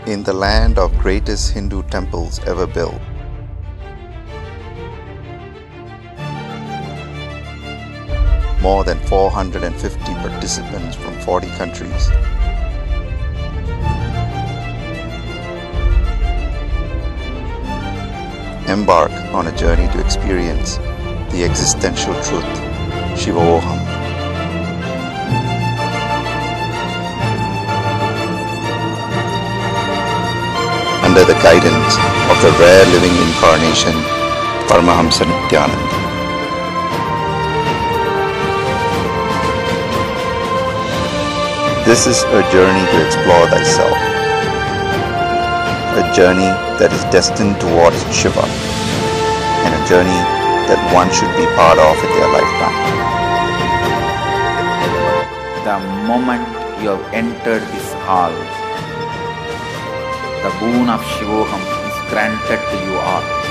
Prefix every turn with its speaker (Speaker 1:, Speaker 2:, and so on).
Speaker 1: in the land of greatest Hindu temples ever built. More than 450 participants from 40 countries. Embark on a journey to experience the existential truth, Shivoham. Under the guidance of the rare living incarnation, Paramahamsa Nithyananda. This is a journey to explore thyself, a journey that is destined towards Shiva, and a journey that one should be part of in their lifetime.
Speaker 2: The moment you have entered this hall, the boon of Shivoham is granted to you all.